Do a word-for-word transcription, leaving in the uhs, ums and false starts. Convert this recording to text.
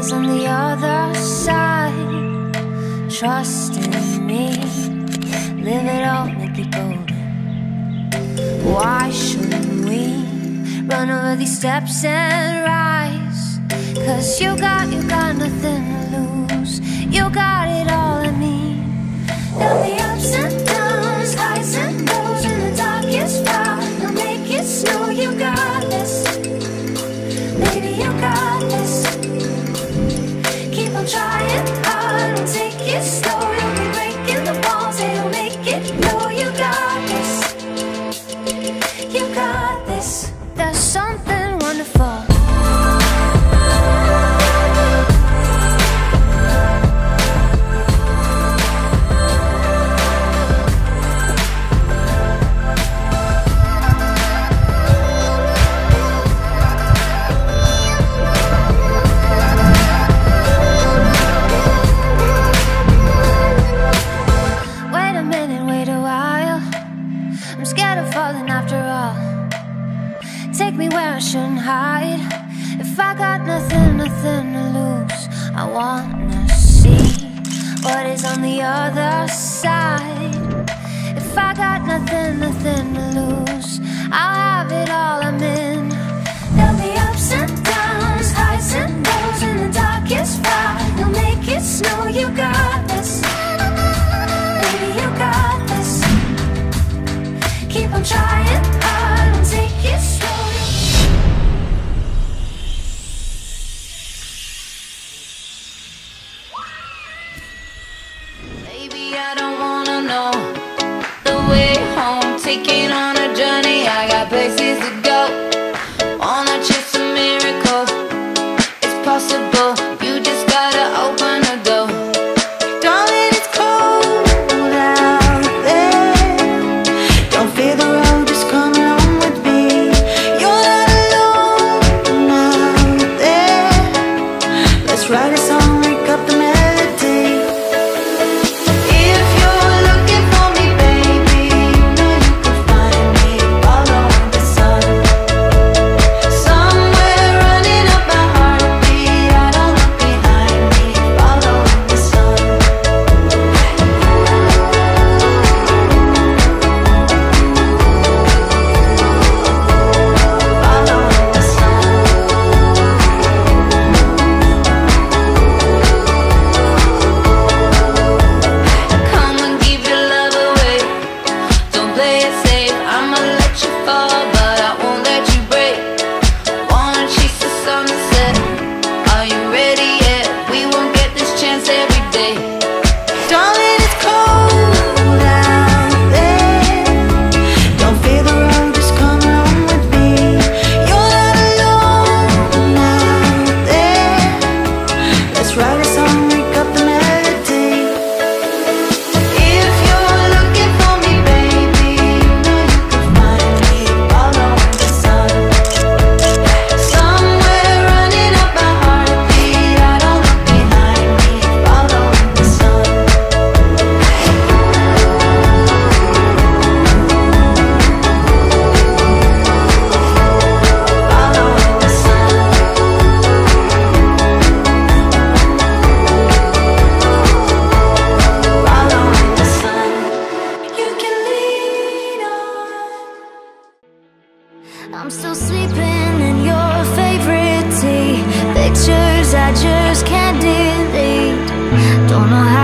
is on the other side? Trust in me, live it all, make it golden. Why shouldn't we run over these steps and rise? Cause you got, you got nothing to lose. You got it all, I mean. There'll be ups and downs, highs and lows. In the darkest hour, they'll make it snow. You got this, baby, you got this. Keep on trying hard and take it slow. You'll be breaking the walls, they'll make it know. You got this, you got this. There's something wonderful. Take me where I shouldn't hide. If I got nothing, nothing to lose, I wanna see what is on the other side. If I got nothing, nothing to lose, I'll have it all, I'm in. There'll be ups and downs, highs and lows. In the darkest fire, you'll make it snow. You got this, baby, you got this. Keep on trying hard and take it slow. I don't wanna know the way home, taking on a journey. I got places to go, wanna chase a miracle. It's possible, you just gotta open the door. Darling, it's cold out there. Don't fear the road, just come along with me. You're not alone out there. Let's write a song, wake up the melody. I'm still sleeping in your favorite tea. Pictures I just can't delete. Don't know how